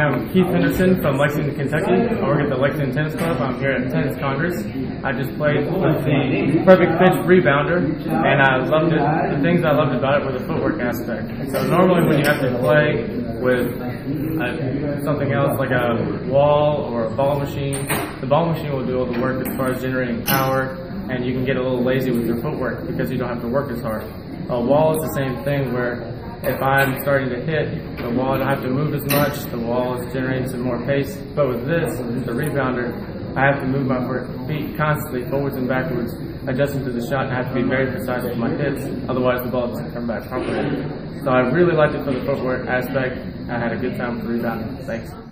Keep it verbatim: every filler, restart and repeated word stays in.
I'm Keith Henderson from Lexington, Kentucky. I work at the Lexington Tennis Club. I'm here at Tennis Congress. I just played with the Perfect Pitch Rebounder, and I loved it. The things I loved about it were the footwork aspect. So normally when you have to play with uh, something else like a wall or a ball machine, the ball machine will do all the work as far as generating power, and you can get a little lazy with your footwork because you don't have to work as hard. A wall is the same thing where if I'm starting to hit the wall, I don't have to move as much. The wall is generating some more pace. But with this, the rebounder, I have to move my feet constantly forwards and backwards, adjusting to the shot, and I have to be very precise with my hits. Otherwise, the ball doesn't come back properly. So I really liked it for the footwork aspect. I had a good time with the rebounding. Thanks.